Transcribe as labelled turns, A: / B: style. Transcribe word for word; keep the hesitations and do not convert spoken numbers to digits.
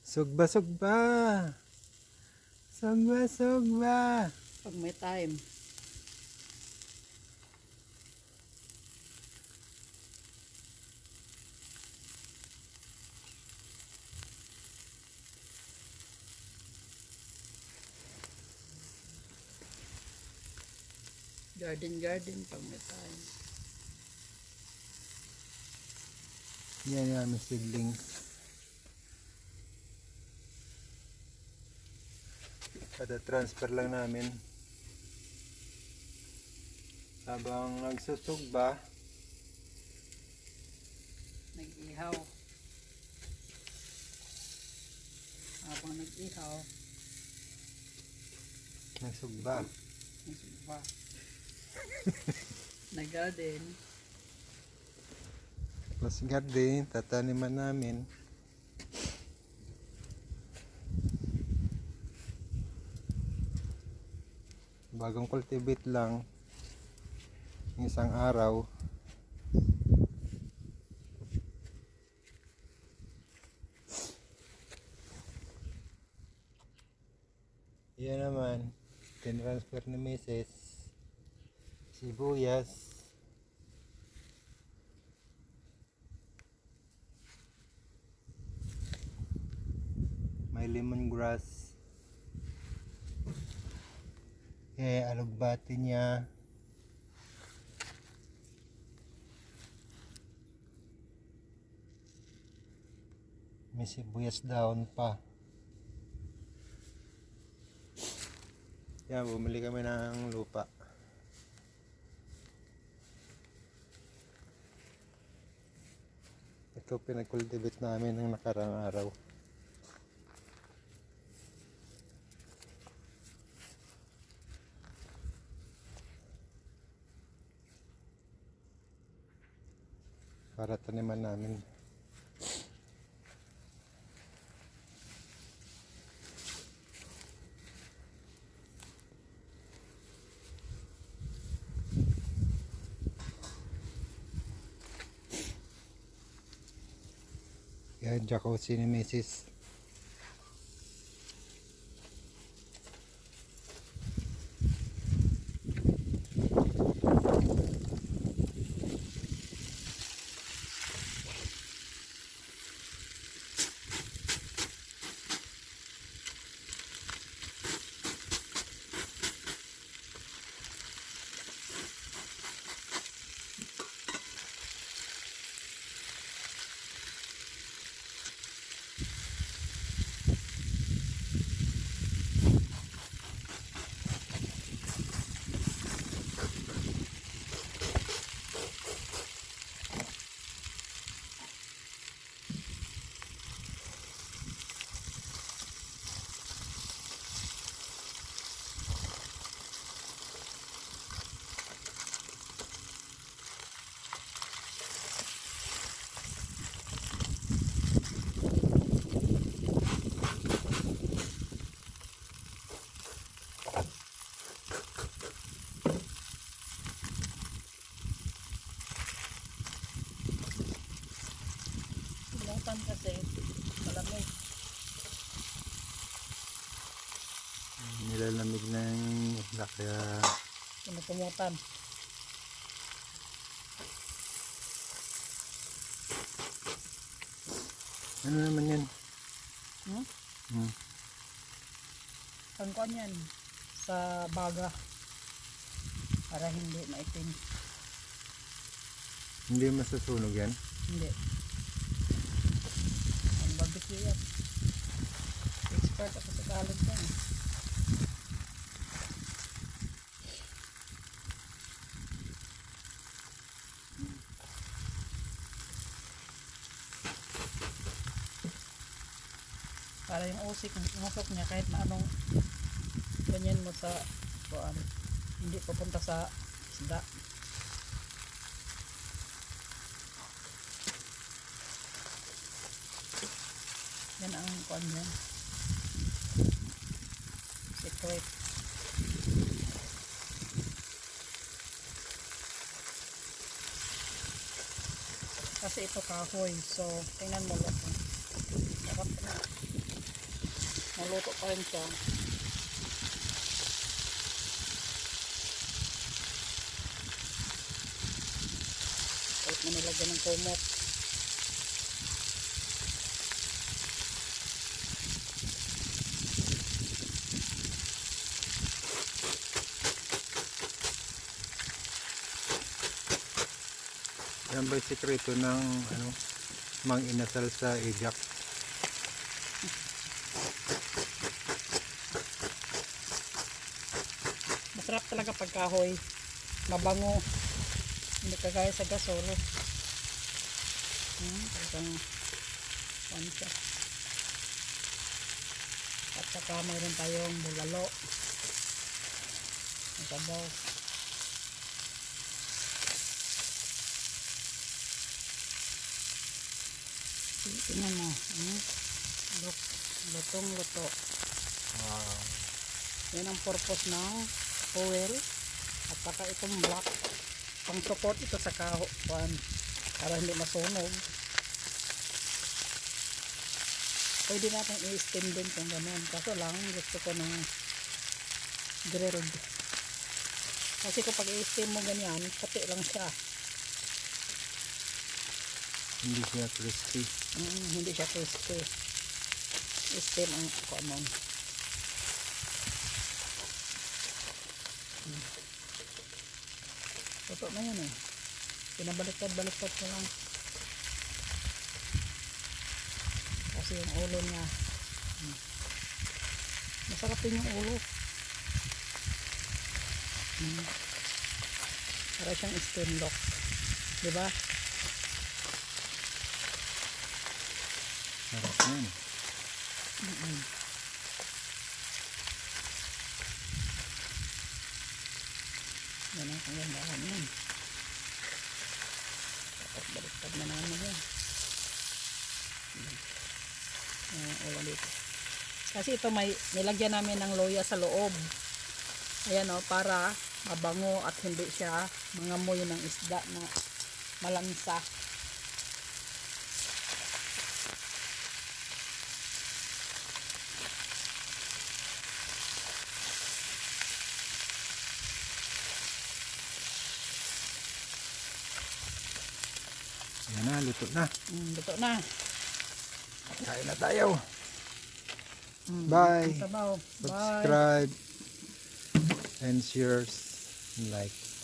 A: Sugba, sugba. Sugba, sugba.
B: Pag may time. Garden, garden pag may time.
A: Yan yung aming seedlings. Kada transfer lang namin. Habang nagsusugba,
B: Nag-ihaw. Habang nag-ihaw,
A: nagsugba.
B: nagsuba. Nag-garden.
A: Plus garden, tataniman namin. Bagong cultivate lang. Isang araw. Yan naman. Tinransfer ni Missus Sibuyas. May lemongrass. Eh, alugbati niya. May sibuyas down pa. Yan, bumili kami ng lupa. Ito pinag-cultivate namin ng nakarang araw. Para taniman namin. Yan, jacuzzi ni Missus
B: Kasi malamig.
A: nilalamig ng isla kaya
B: Pinutumutan.
A: ano naman yan?
B: Hmm?
A: Hmm.
B: Pangkuan yan sa baga para hindi maitim.
A: Hindi masusunog yan?
B: Hindi. Ang barbecue yan. Expert ako sa kalat yan. Para yung usik, umusok niya kahit na anong ganyan mo sa kuan, hindi papunta sa isda. Yan ang kuan yan. Secret. Kasi ito kahoy, so tingnan mo lang. Dapat na. Maluto pa rin siya. Kahit na nilagyan ng kumot.
A: Yan ba yung sekreto ng ano, mang inasal sa Ajax?
B: Masarap talaga pag kahoy. Mabango. Hindi kagaya sa gasol. Hmm, talagang pansya. At saka mayroon tayong bulalo. Masabaw. Tingnan mo. Hmm? Lutong luto.
A: Wow.
B: Yan ang purpose ng oil. At saka itong black. Pang support ito sa kahoy. Para hindi masunog. Pwede natin i-steam din kung gano'n. Kaso lang gusto ko ng grilled. Kasi kapag i-steam mo ganyan, pati lang siya.
A: Hindi siya crispy.
B: Mm, hindi siya crispy. I-steam ang common. Hmm. Toto na yan eh. Pinabaliktad-baliktad ko lang. Kasi yung ulo niya. Hmm. Masarap din yung ulo. Hmm. Para siyang steam lock. Diba?
A: Sarap yan.
B: Mm-mm. Yan ang kagandahan yan. Tapos baliktad na namin yan. Ayan, ulo dito. Kasi ito may nilagyan namin ng loya sa loob. Ayan o, para mabango at hindi siya mangamoy ng isda na malansa.
A: Yan na, luto na.
B: Mm, luto na.
A: Kain na tayo.
B: Mm,
A: Bye.
B: sabaw. Bye.
A: Subscribe and share, like.